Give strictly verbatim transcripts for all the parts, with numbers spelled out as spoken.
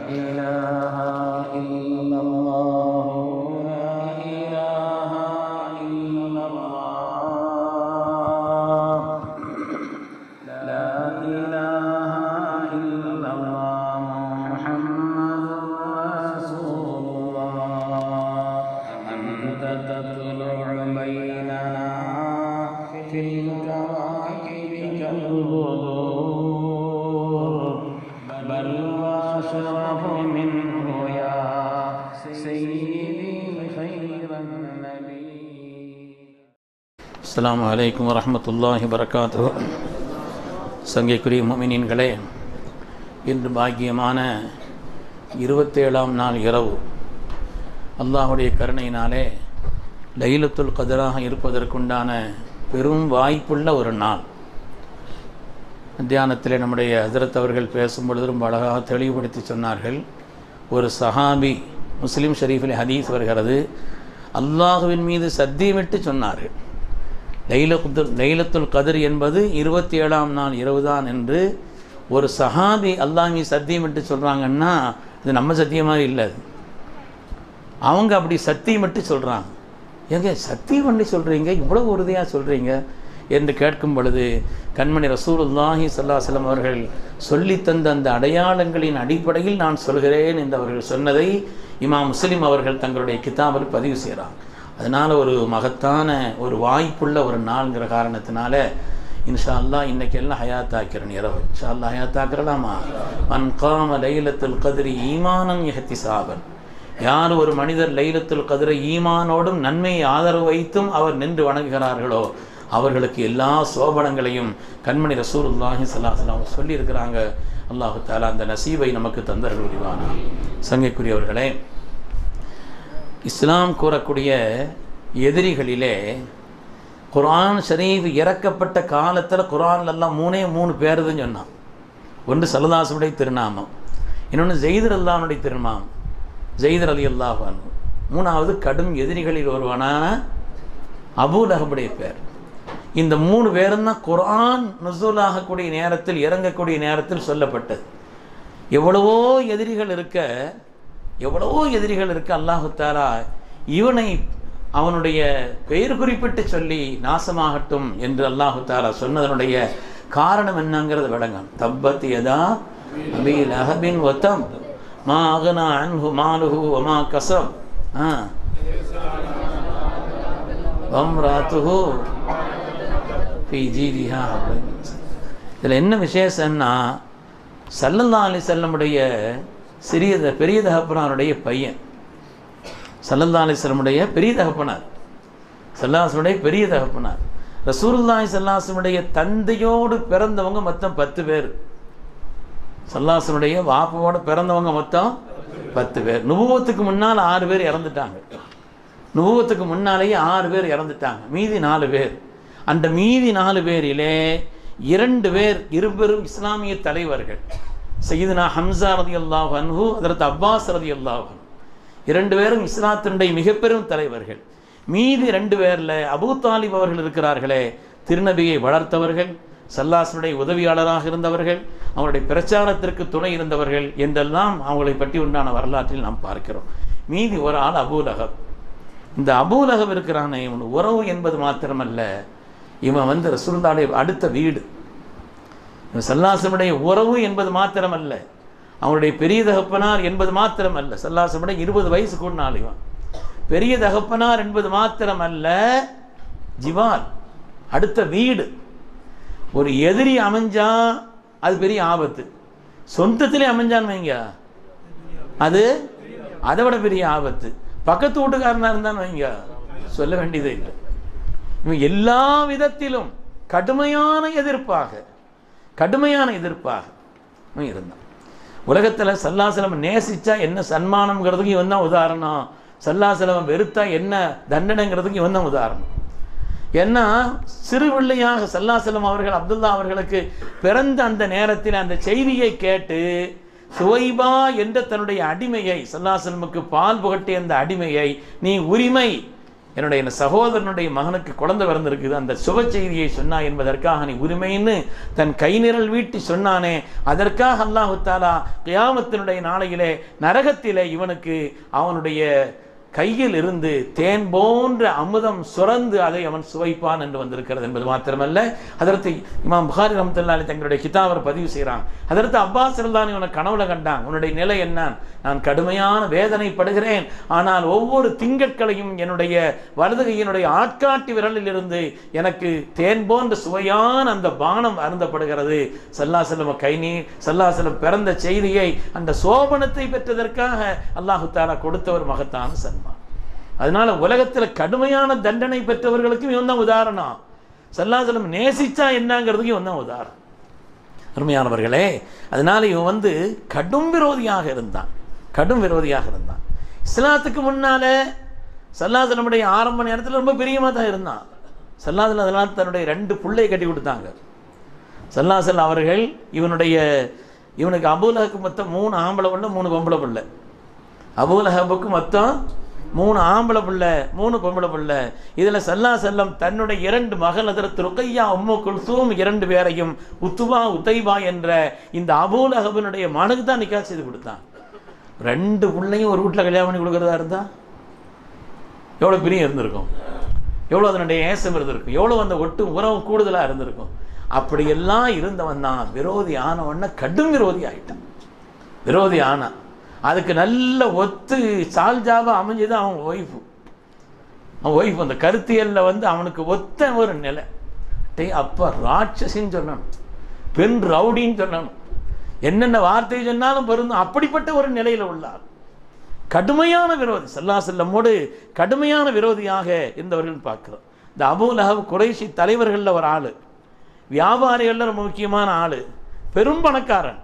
إله إلا الله لا إله إلا الله لا إله إلا الله محمد رسول الله أنت تطلع بيننا في الكواكب كالبدور بل وأشرف منه يا سيدي خير النبي. السلام عليكم ورحمة الله وبركاته. சங்கைக்குரிய முஃமினீன்களே, இன்று பாக்கியமான இருபத்தேழாம் நாள் இரவு அல்லாஹுடைய கருணையினாலே லைலத்துல் கத்ராக இருப்பதற்குண்டான பெரும் வாய்ப்புள்ள ஒரு நாள். தியானத்திலே நம்முடைய ஹஜ்ரத் அவர்கள் பேசும் பொழுது ரொம்ப அழகாக தெளிவுபடுத்தி சொன்னார்கள். ஒரு சஹாபி, முஸ்லீம் ஷரீஃபில் ஹதீஸ் வருகிறது, அல்லாஹுவின் மீது சத்தியமிட்டு சொன்னார்கள், லைலத்துல் லைலத்துல் கத்ர் என்பது இருபத்தி ஏழாம் நாள் இரவுதான் என்று. ஒரு சஹாபி அல்லாஹ் மீது சத்தியமிட்டு சொல்கிறாங்கன்னா அது நம்ம சத்தியமாக இல்லை, அவங்க அப்படி சத்தியமிட்டு சொல்கிறாங்க. ஏங்க சத்தியம் பண்ணி சொல்கிறீங்க, இவ்வளோ உறுதியாக சொல்கிறீங்க என்று கேட்கும் பொழுது கண்மணி ரசூலுல்லாஹி ஸல்லல்லாஹு அலைஹி வஸல்லம் அவர்கள் சொல்லித்தந்த அந்த அடையாளங்களின் அடிப்படையில் நான் சொல்கிறேன் என்று அவர்கள் சொன்னதை இமாம் முஸ்லிம் அவர்கள் தங்களுடைய கிதாபில் பதிவு செய்கிறாங்க. அதனால் ஒரு மகத்தான ஒரு வாய்ப்புள்ள ஒரு நாள்ங்கிற காரணத்தினால இன்ஷா அல்லாஹ் இன்றைக்கி எல்லாம் ஹயாத்தாக்கிறேன் இரவு. இன்ஷா அல்லாஹ் ஹயாத்தாக்கிறலாமா? மன் காம லைலத்துல் கத்ரி ஈமானன் இஹ்திசாபன், யார் ஒரு மனிதர் லைலத்துல் கத்ரை ஈமானோடும் நன்மையை ஆதரவு வைத்தும் அவர் நின்று வணங்குகிறார்களோ அவர்களுக்கு எல்லா சோபனங்களையும் கண்மணி ரசூலுல்லாஹி ஸல்லல்லாஹு அலைஹி வஸல்லம் சொல்லியிருக்கிறாங்க. அல்லாஹு தஆலா அந்த நசீபை நமக்கு தந்தர்கள் புரிவானா. சங்கைக்குரியவர்களே, இஸ்லாம் கூறக்கூடிய எதிரிகளிலே குர்ஆன் ஷரீஃப் இறக்கப்பட்ட காலத்தில் குர்ஆன்லெல்லாம் மூணே மூணு பேர் தான் சொன்னான். ஒன்று ஸல்லல்லாஹுடைய திருநாமம், இன்னொன்று ஜெயித் ரலியல்லாஹுடைய திருநாமம், ஜெயித் ரலியல்லாஹு அன்ஹு. மூணாவது கடும் எதிரிகளில் ஒருவனான அபூ லஹபுடைய பேர். இந்த மூணு பேரும் தான் குர்ஆன் நுஸூல் ஆகக்கூடிய நேரத்தில், இறங்கக்கூடிய நேரத்தில் சொல்லப்பட்டது. எவ்வளவோ எதிரிகள் இருக்க எவ்வளவோ எதிரிகள் இருக்க அல்லாஹு தஆலா இவனை அவனுடைய பெயர் குறிப்பிட்டு சொல்லி நாசமாகட்டும் என்று அல்லாஹு தஆலா சொன்னதனுடைய காரணம் என்னங்கிறது விளங்கும். தப்பத் யதா அபீ லஹபின் வதம் மா அக்னா அன்ஹு மாலுஹு வமா கஸப் ஆ வம்ராத்துஹு ஃபீ ஜீதிஹா. இதில் என்ன விசேஷம்னா, ஸல்லல்லாஹு அலைஹி வஸல்லமுடைய சிறிய பெரிய தகப்பனாருடைய பையன், ஸல்லல்லாஹு அலைஹி வஸல்லமுடைய பெரிய தகப்பனார், ஸல்லல்லாஹு அலைஹி வஸல்லமுடைய பெரிய தகப்பனார் ரசூலுல்லாஹி ஸல்லல்லாஹு அலைஹி வஸல்லமுடைய தந்தையோடு பிறந்தவங்க மொத்தம் பத்து பேர். ஸல்லல்லாஹு அலைஹி வஸல்லமுடைய வாப்போடு பிறந்தவங்க மொத்தம் பத்து பேர். நுபுவத்துக்கு முன்னால் ஆறு பேர் இறந்துட்டாங்க. நுபுவத்துக்கு முன்னாலேயே ஆறு பேர் இறந்துட்டாங்க, மீதி நாலு பேர். அந்த மீதி நாலு பேரிலே இரண்டு பேர் இருபெரும் இஸ்லாமிய தலைவர்கள், சையதுனா ஹம்ஸா ரலியல்லாஹு அன்ஹு, ஹஜ்ரத் அப்பாஸ் ரலியல்லாஹு அன்ஹு. இரண்டு பேரும் இஸ்லாத்தினுடைய மிக பெரும் தலைவர்கள். மீதி ரெண்டு பேரில் அபூ தாலிப் அவர்கள் இருக்கிறார்களே, திருநபியை வளர்த்தவர்கள், ஸல்லல்லாஹுடைய உதவியாளராக இருந்தவர்கள், அவருடைய பிரச்சாரத்திற்கு துணை இருந்தவர்கள் என்றெல்லாம் அவங்களை பற்றி உண்டான வரலாற்றில் நாம் பார்க்கிறோம். மீதி ஒரு ஆள் அபூ லஹப். இந்த அபூ லஹப் இருக்கிறானே, இவன் உறவு என்பது மாத்திரமல்ல, இவன் வந்து ரசூலுல்லாஹ்வுடைய அடுத்த வீடு. இவன் ஸல்லல்லாஹு அலைஹி வஸல்லம் உறவு என்பது மாத்திரமல்ல, அவனுடைய பெரிய தகப்பனார் என்பது மாத்திரமல்ல, ஸல்லல்லாஹு அலைஹி வஸல்லம் இருபது வயசு கூடினாள். இவன் பெரிய தகப்பனார் என்பது மாத்திரமல்ல, ஜிவால் அடுத்த வீடு. ஒரு எதிரி அமைஞ்சா அது பெரிய ஆபத்து, சொந்தத்திலே அமைஞ்சான்னு வைங்க அது அதை விட பெரிய ஆபத்து. பக்கத்து வீட்டுக்காரனாக இருந்தான்னு வைங்க சொல்ல வேண்டியதே இல்லை. இவன் எல்லா விதத்திலும் கடுமையான எதிர்ப்பாக கடுமையான எதிர்ப்பாக இருந்தான். உலகத்தில் ஸல்லல்லாஹு அலைஹி வஸல்லம் நேசிச்சா என்ன சன்மானம்ங்கிறதுக்கு இவன் தான் உதாரணம், ஸல்லல்லாஹு அலைஹி வஸல்லம் வெறுத்தா என்ன தண்டனைங்கிறதுக்கு இவன் தான் உதாரணம். ஏன்னா சிறு பிள்ளையாக ஸல்லல்லாஹு அலைஹி வஸல்லம் அவர்கள் அப்துல்லா அவர்களுக்கு பிறந்த அந்த நேரத்தில் அந்த செய்தியை கேட்டு சுவைபா என்ற தன்னுடைய அடிமையை, ஸல்லல்லாஹு அலைஹி வஸல்லமுக்கு பால் புகட்டிய அந்த அடிமையை, நீ உரிமை என்னுடைய சகோதரனுடைய மகனுக்கு குழந்தை பிறந்திருக்குது, அந்த சுப செய்தியை சொன்னா என்பதற்காக நீ உரிமைன்னு தன் கை நிரல் வீட்டி சொன்னானே, அதற்காக அல்லாஹு தஆலா கியாமத்தினுடைய நாளையிலே நரகத்திலே இவனுக்கு அவனுடைய கையில் இருந்து தேன் போன்ற அமுதம் சுரந்து அதை அவன் சுவைப்பான் என்று வந்திருக்கிறது என்பது மாத்திரமல்ல, அதற்கு இமாம் புகாரி ரஹ்மத்துல்லாஹி அலைஹி தங்களுடைய கிதாபர் பதிவு செய்கிறான். அதற்கு அப்பாஸ் ரலியல்லாஹு அன்ஹு கனவுல கண்டான், உன்னுடைய நிலை என்ன? நான் கடுமையான வேதனைப்படுகிறேன், ஆனால் ஒவ்வொரு திங்கட்களையும் என்னுடைய வலதுகையினுடைய ஆட்காட்டி விரலில் இருந்து எனக்கு தேன் போன்ற சுவையான அந்த பானம் அருந்தப்படுகிறது. ஸல்லல்லாஹு அலைஹி வஸல்லம் கை நீ ஸல்லல்லாஹு அலைஹி வஸல்லம் பிறந்த செய்தியை அந்த சோபனத்தை பெற்றதற்காக அல்லாஹு தஆலா கொடுத்தவர் மகத்தான சன்மான். அதனால உலகத்தில் கடுமையான தண்டனை பெற்றவர்களுக்கும் இவன் தான் உதாரணம். ஸல்லல்லாஹு அலைஹி வஸல்லம் நேசிச்சா என்னங்கிறதுக்கு இவன் தான் உதாரணம். அருமையானவர்களே, அதனால இவன் வந்து கடும் விரோதியாக இருந்தான், கடும் விரோதியாக இருந்தான். இஸ்லாத்துக்கு முன்னால ஸல்லல்லாஹு அலைஹி வஸல்லம் ஆரம்ப நேரத்தில் ரொம்ப பிரியமாக தான் இருந்தான். ஸல்லல்லாஹு அலைஹி வஸல்லம் அதனால் தன்னுடைய ரெண்டு பிள்ளையை கட்டி கொடுத்தாங்க. ஸல்லல்லாஹு அலைஹி வஸல்லம் அவர்கள் இவனுடைய இவனுக்கு அபூலஹபுக்கு மொத்தம் மூணு ஆம்பளை பிள்ளை, மூணு பொம்பளை பிள்ளை. அபூலஹபுக்கு மொத்தம் மூணு ஆம்பளை பிள்ளை, மூணு பொம்பளை பிள்ளை. இதில் ஸல்லல்லாஹு அலைஹி வஸல்லம் தன்னுடைய இரண்டு மகள் ஹஜ்ரத் ருக்கையா உம்மு குல்சூம் இரண்டு பேரையும் உத்துபா உத்தைபா என்ற இந்த அபூலஹபினுடைய மகனுக்கு தான் நிக்காஹ் செய்து கொடுத்தான். ரெண்டு பிள்ளையும் ஒரு வீட்டில் கல்யாணம் பண்ணி கொடுக்குறதா இருந்தால் எவ்வளோ பிரியம் இருந்திருக்கும், எவ்வளோ அதனுடைய ஏசம் இருந்திருக்கும், எவ்வளோ அந்த ஒட்டு உறவு கூடுதலாக இருந்திருக்கும். அப்படியெல்லாம் இருந்தவன் தான் விரோதி ஆனவன்னா கடும் விரோதி ஆகிட்டான். விரோதி ஆனான். அதுக்கு நல்ல ஒத்து சால்ஜாவாக அமைஞ்சது அவன் ஒய்ஃபு. அவன் ஒய்ஃப் அந்த கருத்தியலில் வந்து அவனுக்கு ஒத்த ஒரு நிலை. டே அப்போ ராட்சசின்னு சொல்லணும், பெண் ரவுடின்னு சொல்லணும், என்னென்ன வார்த்தை சொன்னாலும் பொருந்தும். அப்படிப்பட்ட ஒரு நிலையில் உள்ளார். கடுமையான விரோதி, ஸல்லல்லாஹு அலைஹி வஸல்லமோடு கடுமையான விரோதியாக இருந்தவர்கள் பார்க்கிறோம். இந்த அபூலஹப் குறைஷி தலைவர்களில் ஒரு ஆள், வியாபாரிகளில் ரொம்ப முக்கியமான ஆள், பெரும் பணக்காரன்.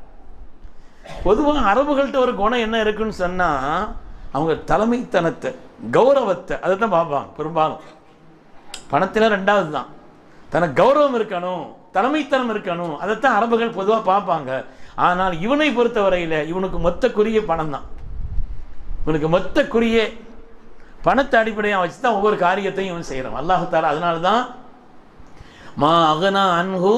பொதுவாக அரபுகள்கிட்ட ஒரு குணம் என்ன இருக்குன்னு சொன்னால், அவங்க தலைமைத்தனத்தை கௌரவத்தை அதை தான் பார்ப்பாங்க பெரும்பாலும். பணத்தில் ரெண்டாவது தான், தனக்கு கௌரவம் இருக்கணும், தலைமைத்தனம் இருக்கணும், அதைத்தான் அரபுகள் பொதுவாக பார்ப்பாங்க. ஆனால் இவனை பொறுத்தவரையில் இவனுக்கு மொத்த குறிய பணம் தான். இவனுக்கு மொத்த குறிய பணத்தை அடிப்படையாக வச்சு தான் ஒவ்வொரு காரியத்தையும் இவன் செய்கிறான். அல்லாஹ் தஆலா அதனால தான் மா அகனா அன்ஹு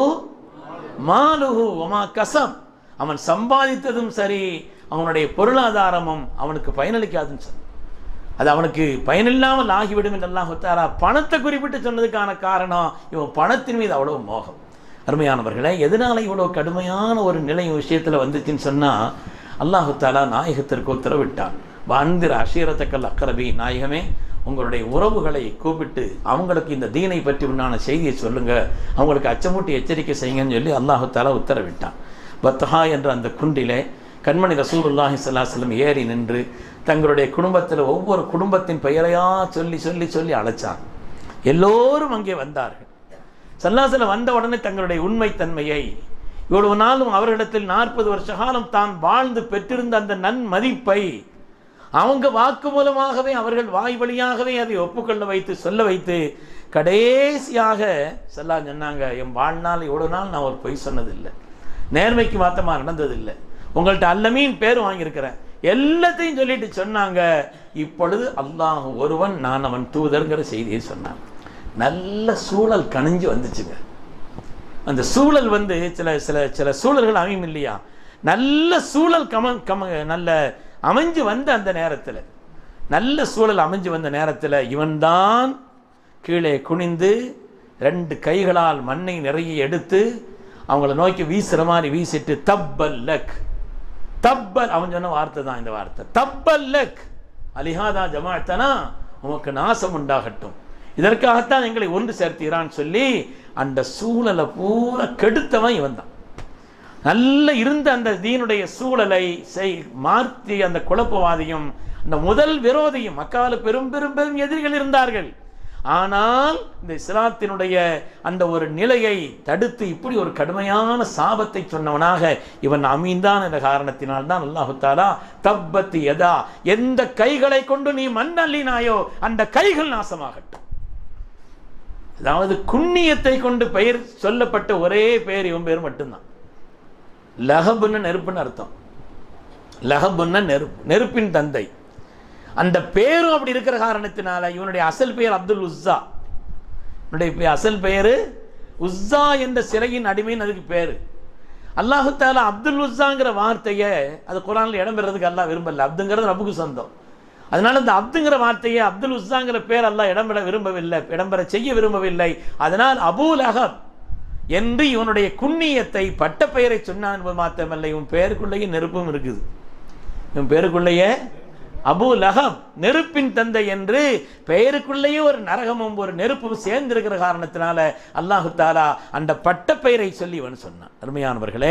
மாலுஹு வமா கஸப், அவன் சம்பாதித்ததும் சரி அவனுடைய பொருளாதாரமும் அவனுக்கு பயனளிக்காதுன்னு சொன்னான். அது அவனுக்கு பயனில்லாமல் ஆகிவிடும் என்று அல்லாஹ் தஆலா பணத்தை குறிப்பிட்டு சொன்னதுக்கான காரணம் இவன் பணத்தின் மீது அவ்வளவு மோகம். அருமையானவர்களே, எதனால இவ்வளவு கடுமையான ஒரு நிலை விஷயத்தில் வந்துச்சுன்னு சொன்னால், அல்லாஹ் தஆலா நாயகத்திற்கு உத்தரவிட்டான். வந்திர அஷீரத்தக்கல் அக்ரபி, நாயகமே உங்களுடைய உறவுகளை கூப்பிட்டு அவங்களுக்கு இந்த தீனை பற்றி உண்டான செய்தியை சொல்லுங்க, அவங்களுக்கு அச்சமூட்டி எச்சரிக்கை செய்யுங்கன்னு சொல்லி அல்லாஹ் தஆலா உத்தரவிட்டான். பத்ஹா என்ற அந்த குண்டிலே கண்மணி ரசூலுல்லாஹி ஸல்லல்லாஹு அலைஹி வஸல்லம் ஏறி நின்று தங்களுடைய குடும்பத்தில் ஒவ்வொரு குடும்பத்தின் பெயரையா சொல்லி சொல்லி சொல்லி அழைச்சாங்க. எல்லோரும் அங்கே வந்தார்கள். ஸல்லல்லாஹு அலைஹி வஸல்லம் வந்த உடனே தங்களுடைய உண்மைத்தன்மையை, இவ்வளவு நாளும் அவர்களிடத்தில் நாற்பது வருஷ காலம் தான் வாழ்ந்து பெற்றிருந்த அந்த நன்மதிப்பை அவங்க வாக்கு மூலமாகவே அவர்கள் வாய் வழியாகவே அதை ஒப்புக்கொள்ள வைத்து சொல்ல வைத்து கடைசியாக ஸல்லல்லாஹு அலைஹி சொன்னாங்க, என் வாழ்நாள் இவ்வளவு நாள் நான் ஒரு பொய் சொன்னதில்லை, நேர்மைக்கு மாத்தமாக நடந்ததில்லை, உங்கள்கிட்ட அல்லமீன் பேர் வாங்கியிருக்கிறேன், எல்லாத்தையும் சொல்லிட்டு சொன்னாங்க. இப்பொழுது அல்லாஹ் ஒருவன், நான் அவன் தூதர்ங்கிற செய்தியை சொன்னான். நல்ல சூழல் கணிஞ்சு வந்துச்சுங்க. அந்த சூழல் வந்து சில சில சில சூழல்கள் அமையும் இல்லையா, நல்ல சூழல் கம கம நல்ல அமைஞ்சு வந்த அந்த நேரத்தில், நல்ல சூழல் அமைஞ்சு வந்த நேரத்தில் இவன்தான் கீழே குனிந்து ரெண்டு கைகளால் மண்ணை நிறைய எடுத்து அவங்கள நோக்கி வீசுற மாதிரி வீசிட்டு தப்பல் லக், தப்பல், அவன் சொன்ன வார்த்தை தான் இந்த வார்த்தை, தப்பல் லக் அலிஹாதா ஜமாஅத்தனா, உமக்கு நாசம் உண்டாகட்டும், இதற்காகத்தான் எங்களை ஒன்று சேர்த்தீரான்னு சொல்லி அந்த சூழலை பூரா கெடுத்தவன் இவன் தான். நல்ல இருந்த அந்த தீனுடைய சூழலை செய் மாற்றி அந்த குழப்பவாதியும் அந்த முதல் விரோதியும், மக்கால பெரும் பெரும் பெரும் எதிரிகள் இருந்தார்கள். ஆனால் இந்த இஸ்லாத்தினுடைய அந்த ஒரு நிலையை தடுத்து இப்படி ஒரு கடுமையான சாபத்தை சொன்னவனாக இவன் அமீந்தான் என்ற காரணத்தினால் தான் அல்லாஹ் தஆலா தப்பத்தி யதா, எந்த கைகளை கொண்டு நீ மண்ணள்ளினாயோ அந்த கைகள் நாசமாகட்டும். அதாவது குண்ணியத்தை கொண்டு பெயர் சொல்லப்பட்ட ஒரே பெயர் இவன் பேர் மட்டும்தான். லஹபுன்னு நெருப்புன்னு அர்த்தம். லஹபுன்னா நெருப்பு, நெருப்பின் தந்தை. அந்த பேரும் அப்படி இருக்கிற காரணத்தினால இவனுடைய அசல் பெயர் அப்துல் உஸ்ஸா. இவனுடைய அசல் பெயர் உஸ்ஸா என்ற சிலையின் அடிமைன்னு அதுக்கு பேர். அல்லாஹு தஆலா அப்துல் உஸ்ஸாங்கிற வார்த்தையை அது குர்ஆனில் இடம்பெறதுக்கு அல்லாஹ் விரும்பல. அப்துங்கிறது ரப்புக்கு சொந்தம். அதனால இந்த அப்துங்கிற வார்த்தையை அப்துல் உஸ்ஸாங்கிற பேர் அல்லாஹ் இடம்பெற விரும்பவில்லை, இடம்பெற செய்ய விரும்பவில்லை. அதனால் அபூ லஹப் என்று இவனுடைய குன்னியத்தை பட்ட பெயரை சொன்னான் என்பது மாத்திரமல்ல, இவன் பெயருக்குள்ளேயே நெருப்பும் இருக்குது. இவன் பெயருக்குள்ளேயே அபூ லஹப் நெருப்பின் தந்தை என்று பெயருக்குள்ளேயே ஒரு நரகமும் ஒரு நெருப்பும் சேர்ந்திருக்கிற காரணத்தினால அல்லாஹு தஆலா அந்த பட்ட பெயரை சொல்லி இவன் சொன்னான். அருமையானவர்களே,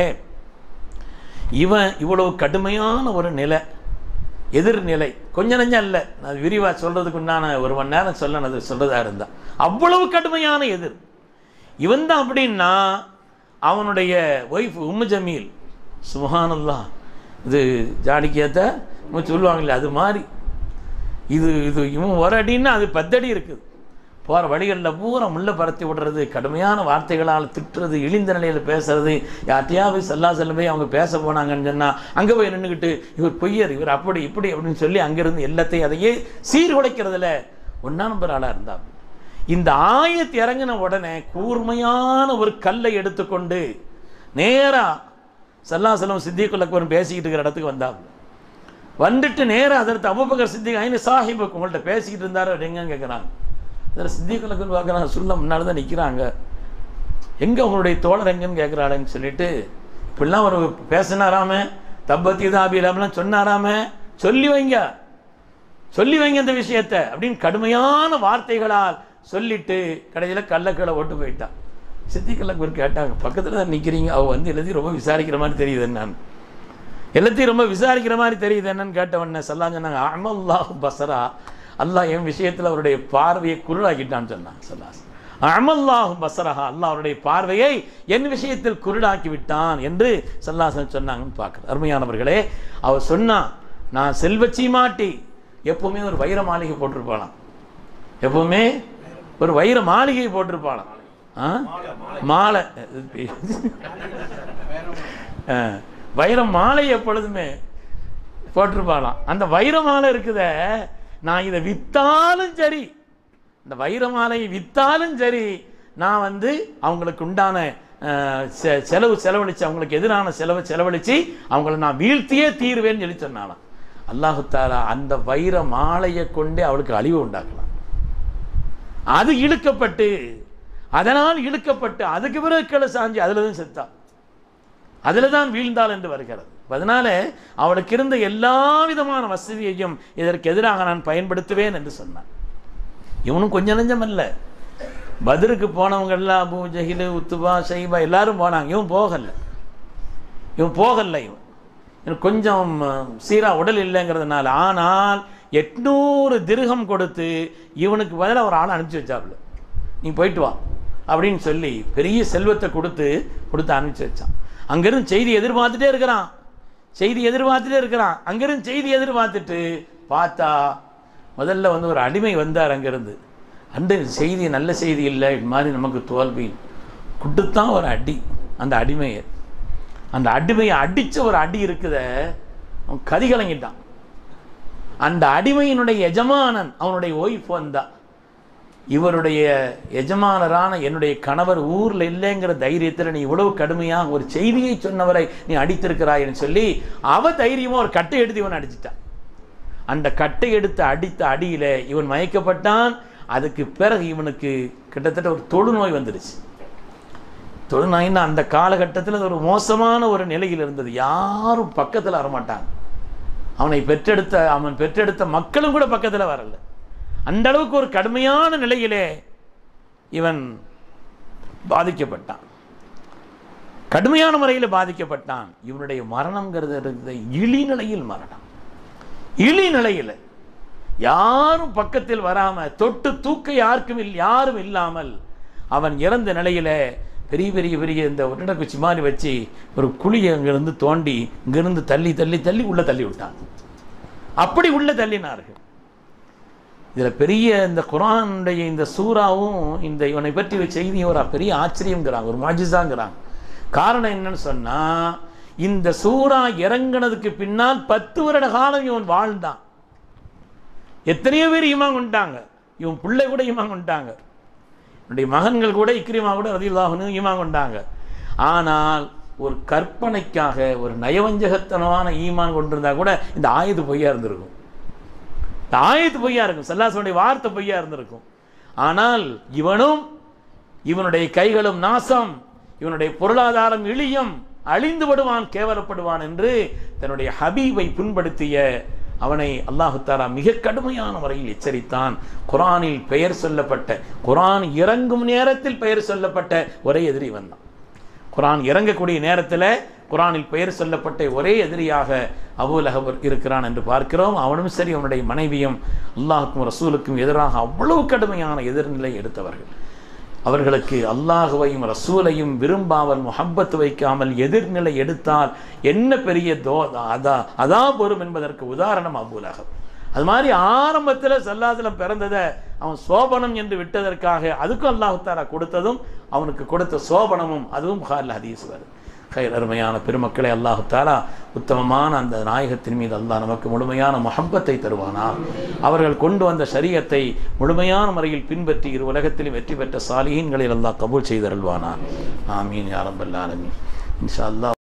இவன் இவ்வளவு கடுமையான ஒரு நிலை, எதிர்நிலை, கொஞ்ச நஞ்சம் இல்லை. நான் விரிவாக சொல்றதுக்கு உண்டான ஒரு மணி நேரம் சொல்ல அது சொல்றதா இருந்தா அவ்வளவு கடுமையான எதிர். இவன் தான் அப்படின்னா அவனுடைய ஒய்ஃப் உம்மு ஜமீல், சுப்ஹானல்லாஹ், இது ஜாடிக்கேத்த சொல்லுவாங்களே அது மாதிரி இது இது இவன் ஒரு அடின்னா அது பத்தடி இருக்குது. போகிற வழிகளில் பூரா முள்ள பரத்தி விடுறது, கடுமையான வார்த்தைகளால் திட்டுறது, இழிந்த நிலையில் பேசுறது. யார்ட்டையாவது சல்லா செல்லம் போய் அவங்க பேச போனாங்கன்னு சொன்னால் அங்கே போய் நின்றுக்கிட்டு இவர் பொய்யர், இவர் அப்படி இப்படி அப்படின்னு சொல்லி அங்கேருந்து எல்லாத்தையும் அதையே சீர்குலைக்கிறதுல ஒன்றா நம்பர் ஆளாக இருந்தார். இந்த ஆயத்து இறங்கின உடனே கூர்மையான ஒரு கல்லை எடுத்துக்கொண்டு நேராக சல்லா செல்லம் சித்திகுல் அக்பர் பேசிக்கிட்டு இருக்கிற இடத்துக்கு வந்தார். வந்துட்டு நேராக அதற்கு அபூபக்கர் சித்திக் ஐன சாஹிபுக்கு உங்கள்கிட்ட பேசிக்கிட்டு இருந்தார் எங்கன்னு கேட்குறாங்க. அதில் சித்திகுல் அக்பர் பார்க்குறாங்க, சொல்ல முன்னாடி தான் நிற்கிறாங்க. எங்கே உங்களுடைய தோழர் எங்கன்னு கேட்குறாளேன்னு சொல்லிட்டு இப்படிலாம் ஒரு பேசினாராமே, தப்பத்தி தாபிலாம்லாம் சொன்னாராமே, சொல்லி வைங்க சொல்லி வைங்க அந்த விஷயத்தை அப்படின்னு கடுமையான வார்த்தைகளால் சொல்லிட்டு கடைசியில் கள்ளக்கடை ஓட்டு போயிட்டான். சித்திகுல் அக்பர் கேட்டாங்க, பக்கத்தில் தான் நிற்கிறீங்க, அவள் வந்து எல்லாத்தையும் ரொம்ப விசாரிக்கிற மாதிரி தெரியுது என்னன்னு, எல்லாத்தையும் ரொம்ப விசாரிக்கிற மாதிரி தெரியுது என்னன்னு கேட்டவொடனே சல்லா சொன்னாங்க, அமல்லாஹு பஸரா, அல்லாஹ் என் விஷயத்தில் அவருடைய பார்வையை குருடாக்கிட்டான்னு சொன்னாங்க. சல்லாஸ் அமல்லாஹு பஸரஹா, அல்லாஹ் அவருடைய பார்வையை என் விஷயத்தில் குருடாக்கி விட்டான் என்று சல்லாசன் சொன்னாங்கன்னு பார்க்குறேன். அருமையானவர்களே, அவர் சொன்னா நான் செல்வச்சி மாட்டி எப்பவுமே ஒரு வைர மாளிகை போட்டிருப்பாளாம், எப்பவுமே ஒரு வைர மாளிகை போட்டிருப்பாளாம். மாலை வைர மாலை எப்பொழுதுமே போட்டிருப்பாளாம். அந்த வைர மாலை இருக்குத, நான் இதை வித்தாலும் சரி, இந்த வைர மாலையை வித்தாலும் சரி, நான் வந்து அவங்களுக்கு உண்டான செலவு செலவழிச்சு அவங்களுக்கு எதிரான செலவு செலவழிச்சு அவங்களை நான் வீழ்த்தியே தீர்வேன்னு சொல்லி சொன்னாலாம். அல்லாஹு தஆலா அந்த வைர மாலையை கொண்டே அவளுக்கு அழிவு உண்டாக்கலாம். அது இழுக்கப்பட்டு, அதனால் இழுக்கப்பட்டு அதுக்கு பிறகு கீழே சாஞ்சி அதில் தான் செத்தா, அதில் தான் வீழ்ந்தாள் என்று வருகிறது. அதனால அவளுக்கு இருந்த எல்லா விதமான வசதியையும் இதற்கு எதிராக நான் பயன்படுத்துவேன் என்று சொன்னான். இவனும் கொஞ்சம் நஞ்சம் அல்ல, பத்ருக்கு போனவங்க எல்லாம் அபூ ஜஹில், உத்துபா, ஷைபா எல்லாரும் போனாங்க, இவன் போகலை. இவன் போகலை இவன் இவன் கொஞ்சம் சீரா உடல் இல்லைங்கிறதுனால. ஆனால் எட்நூறு திர்ஹம் கொடுத்து இவனுக்கு பதிலாக ஒரு ஆளை அனுப்பிச்சி வச்சாப்புல, நீ போயிட்டு வா அப்படின்னு சொல்லி பெரிய செல்வத்தை கொடுத்து கொடுத்து அனுப்பிச்சி வச்சான். அங்கிருந்து செய்தி எதிர்பார்த்துட்டே இருக்கிறான், செய்தி எதிர்பார்த்துட்டே இருக்கிறான். அங்கிருந்து செய்தி எதிர்பார்த்துட்டு பார்த்தா முதல்ல வந்து ஒரு அடிமை வந்தார் அங்கிருந்து. அந்த செய்தி நல்ல செய்தி இல்லை, இது மாதிரி நமக்கு தோல்வி கொடுத்தான் ஒரு அடி. அந்த அடிமையை அந்த அடிமையை அடித்த ஒரு அடி இருக்குத, அவன் கதி கலங்கிட்டான். அந்த அடிமையினுடைய எஜமானன் அவனுடைய ஒய்ஃப் வந்தா, இவருடைய எஜமானரான என்னுடைய கணவர் ஊரில் இல்லைங்கிற தைரியத்தில் நீ இவ்வளவு கடுமையாக ஒரு செய்தியை சொன்னவரை நீ அடித்திருக்கிறாய்ன்னு சொல்லி அவ தைரியமாக ஒரு கட்டை எடுத்து இவன் அடிச்சிட்டான். அந்த கட்டை எடுத்து அடித்த அடியில் இவன் மயக்கப்பட்டான். அதுக்கு பிறகு இவனுக்கு கிட்டத்தட்ட ஒரு தொழுநோய் வந்துடுச்சு. தொழுநோயின்னா அந்த காலகட்டத்தில் ஒரு மோசமான ஒரு நிலையில் இருந்தது, யாரும் பக்கத்தில் வரமாட்டாங்க. அவனை பெற்றெடுத்த அவன் பெற்றெடுத்த மக்களும் கூட பக்கத்தில் வரல. அந்த அளவுக்கு ஒரு கடுமையான நிலையிலே இவன் பாதிக்கப்பட்டான், கடுமையான முறையில் பாதிக்கப்பட்டான். இவனுடைய மரணம்ங்கிறது இழி நிலையில் மரணம், இழி நிலையில் யாரும் பக்கத்தில் வராம தொட்டு தூக்க யாருக்கும் யாரும் இல்லாமல் அவன் இறந்த நிலையில பெரிய பெரிய பெரிய இந்த உருண்டக்குச்சி மாதிரி வச்சு ஒரு குழியை அங்கிருந்து தோண்டி இங்கிருந்து தள்ளி தள்ளி தள்ளி உள்ள தள்ளி விட்டான். அப்படி உள்ள தள்ளினார்கள். இதில் பெரிய இந்த குர்ஆனுடைய இந்த சூறாவும் இந்த இவனை பற்றி செய்தியும் ஒரு பெரிய ஆச்சரியங்கிறாங்க, ஒரு மாஜிஸாங்கிறாங்க. காரணம் என்னன்னு சொன்னா, இந்த சூறா இறங்கினதுக்கு பின்னால் பத்து வருட காலம் இவன் வாழ்ந்தான். எத்தனையோ பேர் ஈமான் கொண்டாங்க, இவன் பிள்ளை கூட ஈமான் கொண்டாங்க, என்னுடைய மகன்கள் கூட இக்ரிமா கூட ரலியல்லாஹு அன்ஹு ஈமான் கொண்டாங்க. ஆனால் ஒரு கற்பனைக்காக ஒரு நயவஞ்சகத்தனமான ஈமான் கொண்டிருந்தா கூட இந்த ஆயத்து பொய்யா இருந்திருக்கும், இந்த ஆயத்து பொய்யா இருக்கும், ஸல்லல்லாஹு வார்த்தை பொய்யா இருந்திருக்கும். ஆனால் இவனும் இவனுடைய கைகளும் நாசம், இவனுடைய பொருளாதாரம் இழியும், அழிந்து விடுவான், கேவலப்படுவான் என்று தன்னுடைய ஹபீபை புண்படுத்திய அவனை அல்லாஹு தஆலா மிக கடுமையான முறையில் எச்சரித்தான். குர்ஆனில் பெயர் சொல்லப்பட்ட, குர்ஆன் இறங்கும் நேரத்தில் பெயர் சொல்லப்பட்ட ஒரே எதிரி வந்தான். குர்ஆன் இறங்கக்கூடிய நேரத்தில் குர்ஆனில் பெயர் சொல்லப்பட்ட ஒரே எதிரியாக அபூ லஹப் இருக்கிறான் என்று பார்க்கிறோம். அவனும் சரி அவனுடைய மனைவியும் அல்லாஹுக்கும் ரசூலுக்கும் எதிராக அவ்வளவு கடுமையான எதிர்நிலை எடுத்தவர்கள். அவர்களுக்கு அல்லாஹுவையும் ரசூலையும் விரும்பாமல் முஹப்பத்து வைக்காமல் எதிர்நிலை எடுத்தால் என்ன பெரிய தோ அதா அதா வரும் என்பதற்கு உதாரணம் அபூ லஹப். அது மாதிரி ஆரம்பத்தில் ஸல்லல்லாஹு அலைஹி வஸல்லம் பிறந்ததை அவன் சோபனம் என்று விட்டதற்காக அதுக்கும் அல்லாஹ் தஆலா கொடுத்ததும் அவனுக்கு கொடுத்த சோபனமும் அதுவும் புகாரில் ஹதீஸ் வருது. கைர் அருமையான பெருமக்களை அல்லாஹ் தஆலா உத்தமமான அந்த நாயகத்தின் மீது அல்லாஹ் நமக்கு முழுமையான முஹப்பத்தை தருவானார். அவர்கள் கொண்டு வந்த ஷரியத்தை முழுமையான முறையில் பின்பற்றி இரு உலகத்திலும் வெற்றி பெற்ற சாலிஹீன்களில் அல்லாஹ் கபூல் செய்தருள்வானார். ஆமீன் யா ரப்பல் ஆலமீன். இன்ஷா அல்லாஹ்.